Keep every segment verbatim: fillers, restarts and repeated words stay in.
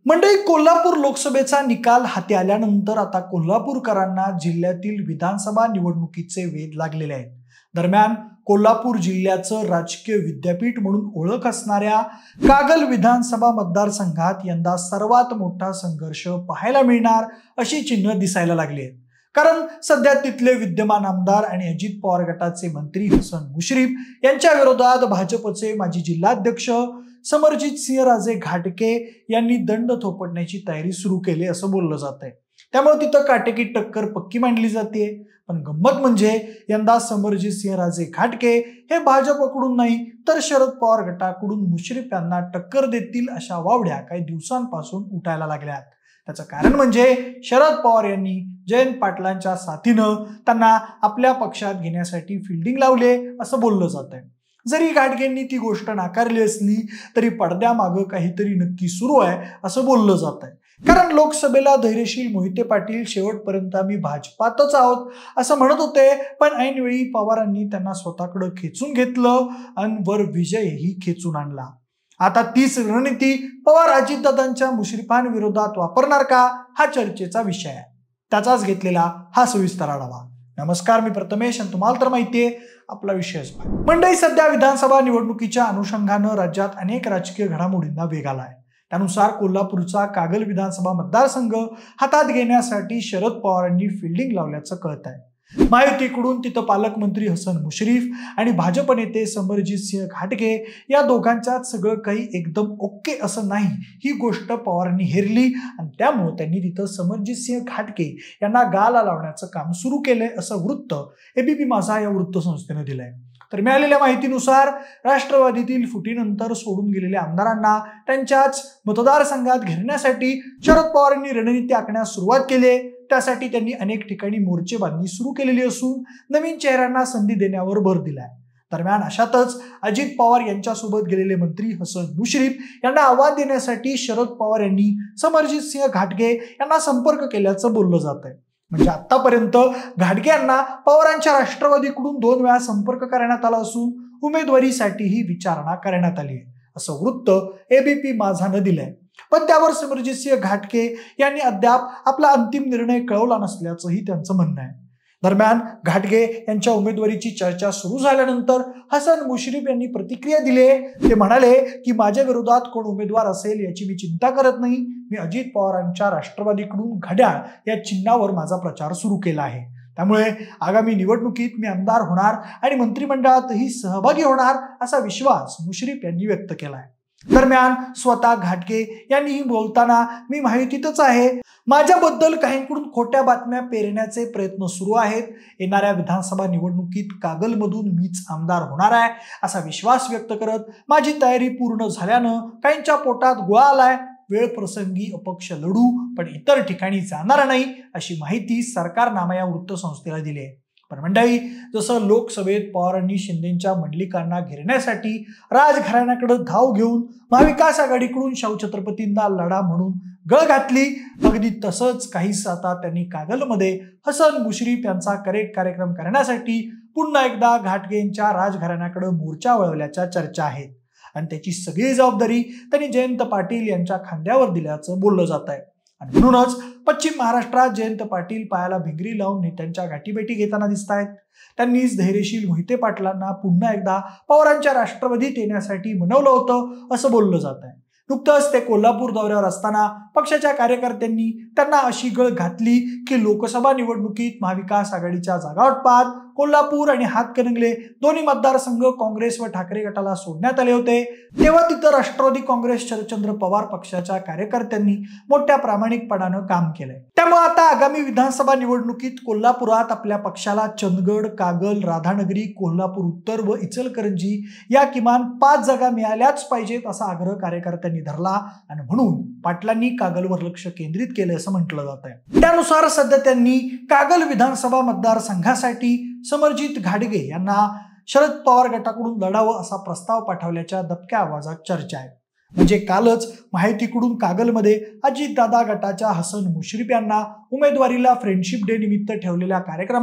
मंडळी, कोल्हापूर लोकसभेचा निकाल हाती आल्यानंतर आता कोल्हापूरकरांना जिल्ह्यातील विधानसभा निवडणुकीचे वेध लागलेले आहेत। दरम्यान कोल्हापूर जिल्ह्याचं राजकीय विद्यापीठ म्हणून ओळख असणाऱ्या कागल विधानसभा मतदारसंघात यंदा सर्वात मोठा संघर्ष पाहायला मिळणार अशी चिन्ह दिसायला लागली आहेत। कारण सध्या तिथले विद्यमान आमदार आणि अजित पवार गटाचे मंत्री हसन मुश्रीफ यांच्या विरोधात भाजपचे माजी जिल्हाध्यक्ष समरजित सिंह राजे घाटके यांनी दंड थोपटण्याची तयारी सुरू केली असं बोललं जात आहे। त्यामुळे तिथं काटेकी टक्कर पक्की मांडली जाते। पण गंमत म्हणजे यंदा समरजित सिंह राजे घाटके हे भाजपकडून नाही तर शरद पवार गटाकडून मुश्रीफ यांना टक्कर देतील अशा वावड्या काही दिवसांपासून उठायला लागल्यात। त्याचं कारण म्हणजे शरद पवार यांनी जयंत पाटलांच्या साथीनं त्यांना आपल्या पक्षात घेण्यासाठी फिल्डिंग लावले असं बोललं जात आहे। जरी घाटकेंनी ती गोष्ट नाकारली असली तरी पडद्यामागं काहीतरी नक्की सुरू आहे असं बोललं जात आहे। कारण लोकसभेला धैर्यशील मोहिते पाटील शेवटपर्यंत आम्ही भाजपातच आहोत असं म्हणत होते, पण ऐनवेळी पवारांनी त्यांना स्वतःकडे खेचून घेतलं आणि वर विजयही खेचून आणला। आता तीच रणनीती पवार अजितदादांच्या मुश्रीफांविरोधात वापरणार का हा चर्चेचा विषय आहे। त्याचाच घेतलेला हा सविस्तर आढावा। नमस्कार, मी प्रथमेश आणि तुम्हाला तर माहितीये आपला विषयच आहे। मंडळी, सध्या विधानसभा निवडणुकीच्या अनुषंगानं राज्यात अनेक राजकीय घडामोडींना वेग आलाय। त्यानुसार कोल्हापूरचा कागल विधानसभा मतदारसंघ हातात घेण्यासाठी शरद पवारांनी फिल्डिंग लावल्याचं कळत आहे। महायुतीकडून तिथं पालकमंत्री हसन मुश्रीफ आणि भाजप नेते समरजित सिंह घाटके या दोघांच्यात सगळं काही एकदम ओके असं नाही ही गोष्ट पवारांनी हेरली आणि त्यामुळे त्यांनी तिथं समरजित सिंह घाटके यांना गाला लावण्याचं काम सुरू केलंय असं वृत्त एबीपी माझा या वृत्तसंस्थेनं दिलंय। तर मिळालेल्या माहितीनुसार राष्ट्रवादीतील फुटीनंतर सोडून गेलेल्या आमदारांना त्यांच्याच मतदारसंघात घेण्यासाठी शरद पवारांनी रणनीती आखण्यास सुरुवात केली। त्यासाठी त्यांनी अनेक ठिकाणी मोर्चे बांधणी सुरू केलेली असून नवीन चेहऱ्यांना संधी देण्यावर भर दिलाय। दरम्यान अशातच अजित पवार यांच्यासोबत गेलेले मंत्री हसन मुश्रीफ यांना आव्हान देण्यासाठी शरद पवार यांनी समरजित सिंह घाटके यांना संपर्क केल्याचं बोललं जात आहे। म्हणजे आतापर्यंत घाटके यांना पवारांच्या राष्ट्रवादीकडून दोन वेळा संपर्क करण्यात आला असून उमेदवारीसाठीही विचारणा करण्यात आली आहे असं वृत्त एबीपी माझानं दिलंय। पण त्यावर समरजित सिंह घाटके यांनी अद्याप आपला अंतिम निर्णय कळवला नसल्याचंही त्यांचं म्हणणं आहे। दरम्यान घाटगे यांच्या उमेदवारीची चर्चा सुरू झाल्यानंतर हसन मुश्रीफ यांनी प्रतिक्रिया दिली। ते म्हणाले की माझ्या विरोधात कोण उमेदवार असेल याची मी चिंता करत नाही। मी अजित पवारांच्या राष्ट्रवादीकडून घड्याळ या चिन्हावर माझा प्रचार सुरू केला आहे। त्यामुळे आगामी निवडणुकीत मी आमदार होणार आणि मंत्रिमंडळातही सहभागी होणार असा विश्वास मुश्रीफ यांनी व्यक्त केलाय। दरम्यान स्वतः घाटके यांनीही बोलताना मी माहितीतच आहे, माझ्याबद्दल काहींकडून खोट्या बातम्या पेरण्याचे प्रयत्न सुरू आहेत। येणाऱ्या विधानसभा निवडणुकीत कागलमधून मीच आमदार होणार आहे असा विश्वास व्यक्त करत माझी तयारी पूर्ण झाल्यानं काहींच्या पोटात गोळा आलाय। वेळ प्रसंगी अपक्ष लढू पण इतर ठिकाणी जाणार नाही अशी माहिती सरकारनामा या वृत्तसंस्थेला दिली आहे। पण मंडळी, जसं लोकसभेत पवारांनी शिंदेच्या मंडलिकांना घेरण्यासाठी राजघराण्याकडे धाव घेऊन महाविकास आघाडीकडून शाहू छत्रपतींना लढा म्हणून गळ घातली, अगदी तसंच काहीच आता त्यांनी कागलमध्ये हसन मुश्रीफ यांचा करेक्ट कार्यक्रम करण्यासाठी पुन्हा एकदा घाटगेंच्या राजघराण्याकडे मोर्चा वळवल्याच्या चर्चा आहेत आणि त्याची सगळी जबाबदारी त्यांनी जयंत पाटील यांच्या खांद्यावर दिल्याचं बोललं जात आहे। आणि म्हणूनच पश्चिम महाराष्ट्रात जयंत पाटील पायाला भिंगरी लावून नेत्यांच्या गाठीभेटी घेताना दिसत आहेत। त्यांनीच धैर्यशील मोहिते पाटलांना पुन्हा एकदा पवारांच्या राष्ट्रवादीत येण्यासाठी मनवलं होतं असं बोललं जात आहे। नुकतंच ते कोल्हापूर दौऱ्यावर असताना पक्षाच्या कार्यकर्त्यांनी त्यांना अशी गळ घातली की लोकसभा निवडणुकीत महाविकास आघाडीच्या जागावाटपात कोल्हापूर आणि हातकणंगले दोन्ही मतदारसंघ काँग्रेस व ठाकरे गटाला सोडण्यात आले होते। तेव्हा तिथं राष्ट्रवादी काँग्रेस शरदचंद्र पवार पक्षाच्या कार्यकर्त्यांनी मोठ्या प्रामाणिकपणानं काम केलंय। त्यामुळे आता आगामी विधानसभा निवडणुकीत कोल्हापुरात आपल्या पक्षाला चंदगड, कागल, राधानगरी, कोल्हापूर उत्तर व इचलकरंजी या किमान पाच जागा मिळाल्याच पाहिजेत असा आग्रह कार्यकर्त्यांनी धरला आणि म्हणून पाटलांनी कागलवर लक्ष केंद्रित केलं असं म्हटलं जात आहे। त्यानुसार सध्या त्यांनी कागल विधानसभा मतदारसंघासाठी समरजित घाटगे यांना शरद पवार गटाकडून लढावं असा प्रस्ताव पाठवल्याच्या दबक्या आवाजात चर्चा आहे। म्हणजे कालच महायुतीकडून कागलमध्ये अजितदादा गटाच्या हसन मुश्रीफ यांना उमेदवारीला फ्रेंडशिप डे निमित्त ठेवलेल्या कार्यक्रमात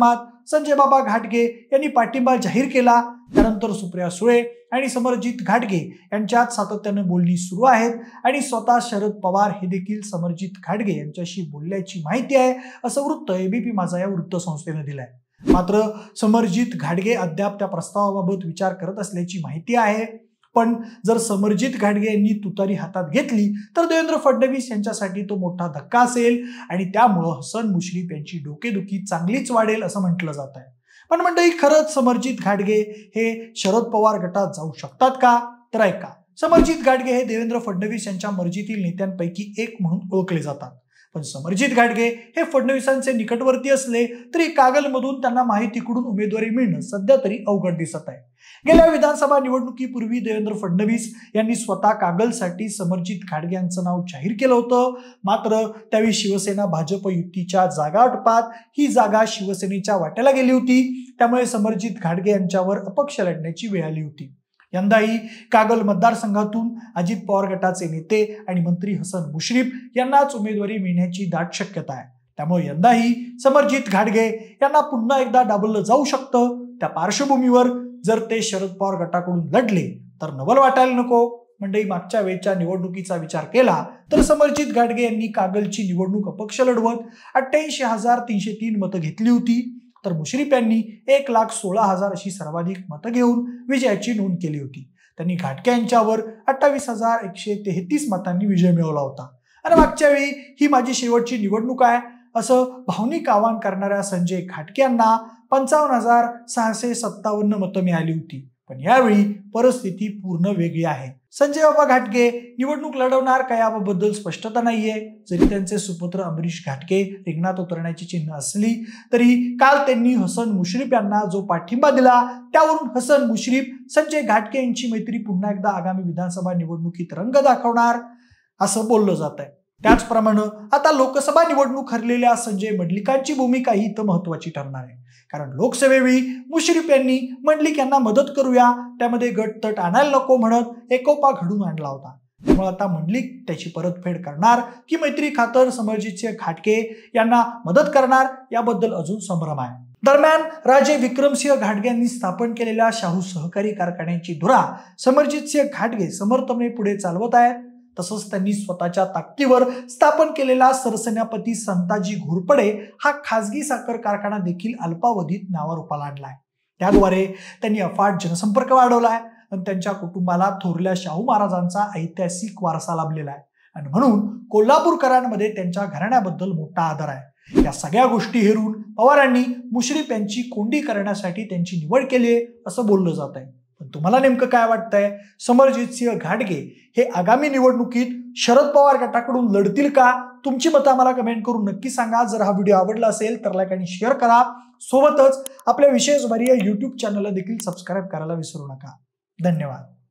संजय बाबा घाटगे यांनी पाठिंबा जाहीर केला. त्यानंतर सुप्रिया सुळे आणि समरजित घाटगे यांच्यात सातत्याने बोलणी सुरू आहेत आणि स्वतः शरद पवार हे देखील समरजित घाटगे यांच्याशी बोलल्याची माहिती आहे, असं वृत्त एबीपी माझा या वृत्तसंस्थेने दिलंय. मात्र समरजित घाटगे अद्याप त्या प्रस्तावाबाबत विचार करत असल्याची माहिती आहे. पण जर समरजित घाटगे यांनी तुतारी हातात घेतली तर देवेंद्र फडणवीस यांच्यासाठी तो मोठा धक्का असेल आणि त्यामुळं हसन मुश्रीफ यांची डोकेदुखी चांगलीच वाढेल असं म्हटलं जात आहे. पण मंडळी, खरंच समरजित घाटगे हे शरद पवार गटात जाऊ शकतात का? तर ऐका, समरजित घाटगे हे देवेंद्र फडणवीस यांच्या मर्जीतील नेत्यांपैकी एक म्हणून ओळखले जातात. पण समरजित घाटगे हे फडणवीसांचे निकटवर्ती असले तरी कागलमधून त्यांना माहितीकडून उमेदवारी मिळणं सध्या तरी अवघड दिसत आहे. गेल्या विधानसभा निवडणुकीपूर्वी देवेंद्र फडणवीस यांनी स्वतः कागलसाठी समरजित घाटगे यांचं नाव जाहीर केलं होतं. मात्र त्यावेळी शिवसेना भाजप युतीच्या जागा वाटपात ही जागा शिवसेनेच्या वाट्याला गेली होती. त्यामुळे समरजित घाटगे यांच्यावर अपक्ष लढण्याची वेळ आली होती. यंदाही कागल मतदारसंघातून अजित पवार गटाचे नेते आणि मंत्री हसन मुश्रीफ यांनाच उमेदवारी मिळण्याची दाट शक्यता आहे. त्यामुळे यंदाही समरजित घाटगे यांना पुन्हा एकदा डावललं जाऊ शकतं. त्या पार्श्वभूमीवर जर ते शरद पवार गटाकडून लढले तर नवल वाटायला नको. मंडळी, मागच्या वेळच्या निवडणुकीचा विचार केला तर समरजित घाटगे यांनी कागलची निवडणूक अपक्ष लढवत अठ्ठ्याऐंशी हजार तीनशे तीन मतं घेतली होती. तर मुश्रीफ यांनी एक लाख सोळा हजार अशी सर्वाधिक मतं घेऊन विजयाची नोंद केली होती. त्यांनी घाटगे यांच्यावर अठ्ठावीस हजार एकशे तेहतीस मतांनी विजय मिळवला होता. आणि मागच्या वेळी ही माझी शेवटची निवडणूक आहे असं भावनिक आवाहन करणाऱ्या संजय घाटगे यांना पंचावन्न हजार सहाशे सत्तावन्न मतं मिळाली होती. पण यावेळी परिस्थिती पूर्ण वेगळी आहे. संजय बाबा घाटगे निवडणूक लढवणार का याबद्दल स्पष्टता नाहीये. जरी त्यांचे सुपुत्र अमरीश घाटगे रिंगणात उतरण्याची चिन्ह असली तरी काल त्यांनी हसन मुश्रीफ यांना जो पाठिंबा दिला त्यावरून हसन मुश्रीफ संजय घाटगे यांची मैत्री पुन्हा एकदा आगामी विधानसभा निवडणुकीत रंग दाखवणार असं बोललं जात आहे. त्याचप्रमाणे आता लोकसभा निवडणूक हरलेल्या संजय मंडलिकांची भूमिका ही इथं महत्वाची ठरणार आहे. कारण लोकसभेवेळी मुश्रीफ यांनी मंडलिक यांना मदत करूया, त्यामध्ये गट तट आणायला नको म्हणत एकोपा घडून आणला होता. त्यामुळे आता मंडलिक त्याची परतफेड करणार की मैत्री खातर समरजितसिंह घाटगे यांना मदत करणार याबद्दल अजून संभ्रम आहे. दरम्यान राजे विक्रमसिंह घाटगे यांनी स्थापन केलेल्या शाहू सहकारी कारखान्याची धुरा समरजितसिंह घाटगे समर्थपणे पुढे चालवत आहेत. तसंच त्यांनी स्वतःच्या ताकदीवर स्थापन केलेला सरसेनापती संताजी घोरपडे हा खासगी साखर कारखाना देखील अल्पावधीत नावारूपाला आणलाय. त्याद्वारे त्यांनी अफाट जनसंपर्क वाढवलाय आणि त्यांच्या कुटुंबाला थोरल्या शाहू महाराजांचा ऐतिहासिक वारसा लाभलेला आहे. आणि म्हणून कोल्हापूरकरांमध्ये त्यांच्या घराण्याबद्दल मोठा आदर आहे. या सगळ्या गोष्टी हेरून पवारांनी मुश्रीफ यांची कोंडी करण्यासाठी त्यांची निवड केली असं बोललं जात आहे. पण तुम्हाला नेमकं काय वाटतंय? समरजितसिंह घाटगे हे आगामी निवडणुकीत शरद पवार गटाकडून लढतील का? तुमची मतं आम्हाला कमेंट करून नक्की सांगा. जर हा व्हिडिओ आवडला असेल तर लाईक आणि शेअर करा. सोबतच आपल्या विशेष भरीय युट्यूब चॅनलला देखील सबस्क्राईब करायला विसरू नका. धन्यवाद.